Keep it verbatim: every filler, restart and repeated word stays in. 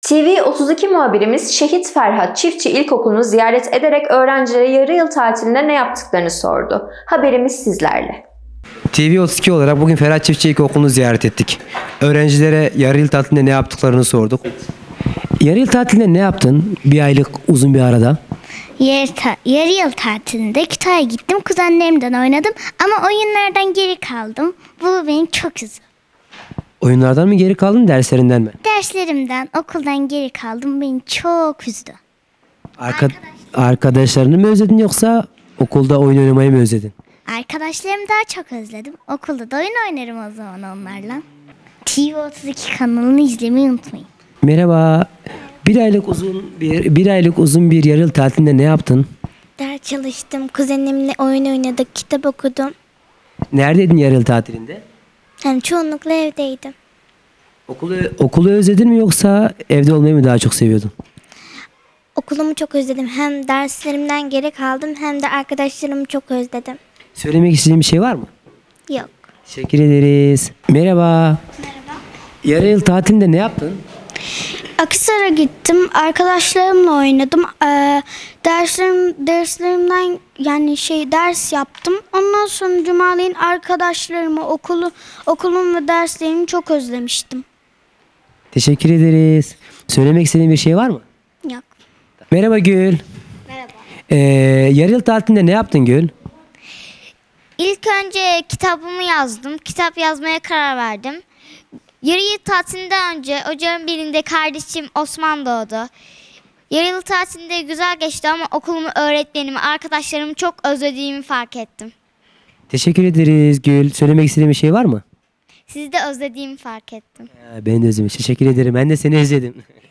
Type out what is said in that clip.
T V otuz iki muhabirimiz Şehit Ferhat Çiftçi İlkokulu'nu ziyaret ederek öğrencilere yarı yıl tatilinde ne yaptıklarını sordu. Haberimiz sizlerle. T V otuz iki olarak bugün Ferhat Çiftçi İlkokulu'nu ziyaret ettik. Öğrencilere yarı yıl tatilinde ne yaptıklarını sorduk. Yarı yıl tatilinde ne yaptın? Bir aylık uzun bir arada. Yarı, ta- yarı yıl tatilinde kütüphaya gittim. Kuzenlerimden oynadım ama oyunlardan geri kaldım. Bu beni çok üzdü. Oyunlardan mı geri kaldın, derslerinden mi? Derslerimden, okuldan geri kaldım. Beni çok üzdü. Arka- Arkadaşlarını mı özledin yoksa okulda oyun oynamayı mı özledin? Arkadaşlarımı daha çok özledim. Okulda da oyun oynarım o zaman onlarla. T V otuz iki kanalını izlemeyi unutmayın. Merhaba. Bir aylık uzun bir bir aylık uzun bir yarı yıl tatilinde ne yaptın? Ders çalıştım, kuzenimle oyun oynadık, kitap okudum. Neredeydin yarı yıl tatilinde? Yani çoğunlukla evdeydim. Okulu okulu özledin mi yoksa evde olmayı mı daha çok seviyordun? Okulumu çok özledim. Hem derslerimden geri kaldım hem de arkadaşlarımı çok özledim. Söylemek istediğin bir şey var mı? Yok. Teşekkür ederiz. Merhaba. Merhaba. Yarı yıl tatilinde ne yaptın? Akhisar'a gittim. Arkadaşlarımla oynadım. Ee, derslerim derslerimden yani şey ders yaptım. Ondan sonra Cumali'nin arkadaşlarımı, okulu, okulum ve derslerimi çok özlemiştim. Teşekkür ederiz. Söylemek istediğin bir şey var mı? Yok. Merhaba Gül. Merhaba. Ee, yarı yıl tatilinde ne yaptın Gül? İlk önce kitabımı yazdım. Kitap yazmaya karar verdim. Yarı yıl tatilinden önce ocağın birinde kardeşim Osman doğdu. Yarı yıl tatilinde güzel geçti ama okulumu, öğretmenimi, arkadaşlarımı çok özlediğimi fark ettim. Teşekkür ederiz Gül. Söylemek istediğin bir şey var mı? Sizi de özlediğimi fark ettim. Ee, ben de özledim. Teşekkür ederim. Ben de seni özledim.